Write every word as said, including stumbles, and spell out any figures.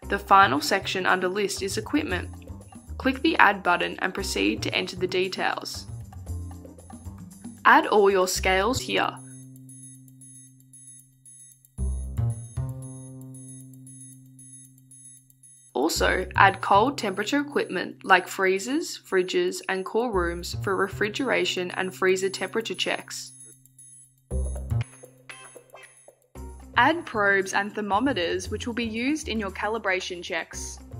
The final section under List is Equipment. Click the Add button and proceed to enter the details. Add all your scales here. Also, add cold temperature equipment like freezers, fridges, and cool rooms for refrigeration and freezer temperature checks. Add probes and thermometers which will be used in your calibration checks.